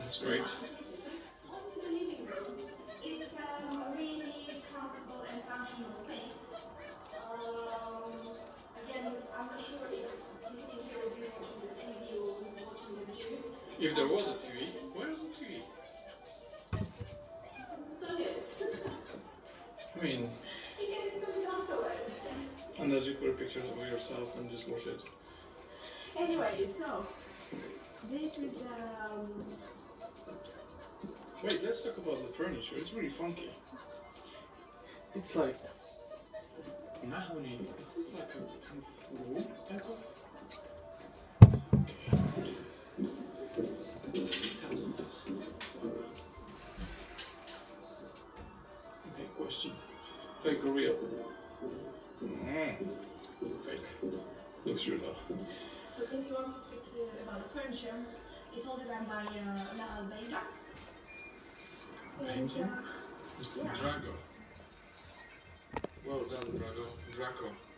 That's great. On to the living room. It's a really comfortable and functional space. Again, I'm not sure if sitting here will be watching the TV or watching the view. If there was a TV, where's the TV? Still it. I mean, You can install it afterwards. unless you put a picture of yourself and just watch it. Anyway, so this is Wait, let's talk about the furniture. It's really funky. It's like mahogany. Is this like a kind of wood type of? Okay, question. Fake or real? Fake. Looks real though. so since you want to speak about the furniture, it's all designed by La Albeida. Painting? Yeah. Drago. Well done, Drago. Draco.